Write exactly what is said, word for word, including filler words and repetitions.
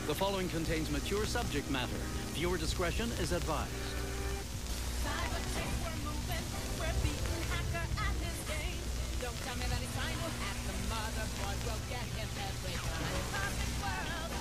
The following contains mature subject matter. Viewer discretion is advised. Cyberchase, we're moving. We're beating hacker at his game. Don't tell me that he's trying to hack the motherboard. We'll get him every time. Perfect world.